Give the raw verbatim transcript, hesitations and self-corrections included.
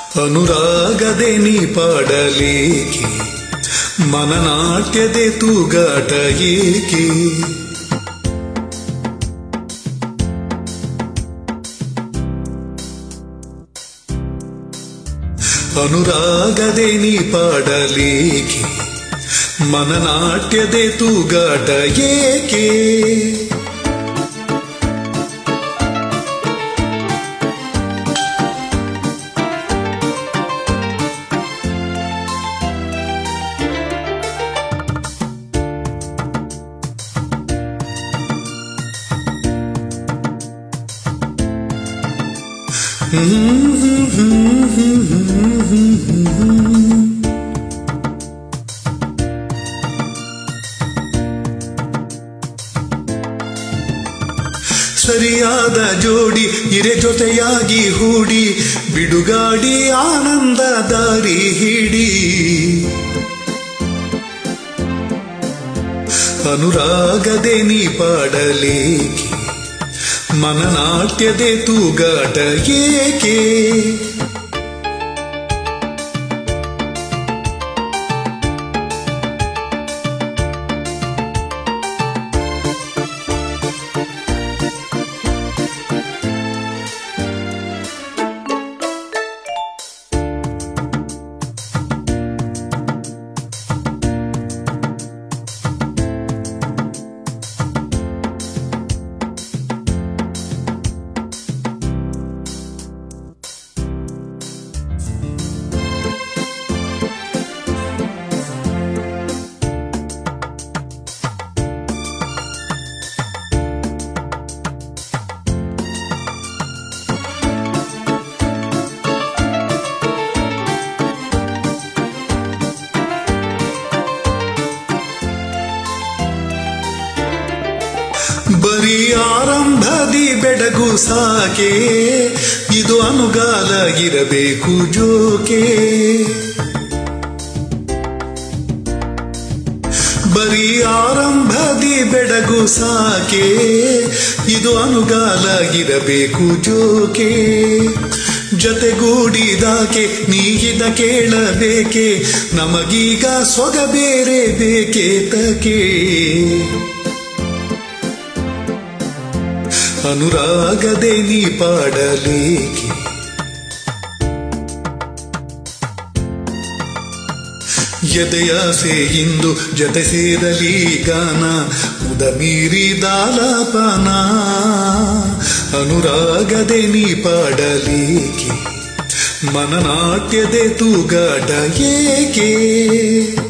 ಅನುರಾಗದೆ ನೀ ಪಾಡಲೇಕೆ ಮನನಾಟ್ಯದೆ ತೂಗಾಟ ಏಕೆ ಅನುರಾಗದೆ ನೀ ಪಾಡಲೇಕೆ ಮನನಾಟ್ಯದೆ ತೂಗಾಟ ಏಕೆ ಸರಿಯಾದ ಜೋಡಿ ಇರೆ ಜೊತೆಯಾಗಿ ಹೂಡಿ ಬಿಡುಗಾಡಿ ಆನಂದ ದಾರಿ ಹಿಡಿ ಅನುರಾಗದೆ ನೀ ಪಾಡಲೇಕೆ ಮನನಾಟ್ಯದೆ ತೂಗಾಟ ಏಕೆ ಬರೀ ಆರಂಭದಿ ಬೆಡಗು ಸಾಕೆ ಇದು ಅನುಗಾಲ ಇರಬೇಕು ಜೋಕೆ ಬರೀ ಆರಂಭದಿ ಬೆಡಗು ಸಾಕೆ ಇದು ಅನುಗಾಲ ಇರಬೇಕು ಜೋಕೆ ಜೊತೆಗೂಡಿದಾಕೆ ನೀಗಿದ ಕೇಳಬೇಕೆ ನಮಗೀಗ ಸೊಗ ಬೇರೆ ಬೇಕೆ ತಕೆ ಅನುರಾಗದೆ ನೀ ಪಾಡಲೇಕೆ ಎದೆಯಾಸೆ ಇಂದು ಜತೆ ಸೇರಲಿ ಗಾನ ಮುದ ಮೀರಿದಾಲಾಪನ ಅನುರಾಗದೆ ನೀ ಪಾಡಲೇಕೆ ಮನನಾಟ್ಯದೆ ತೂಗಾಟ ಏಕೆ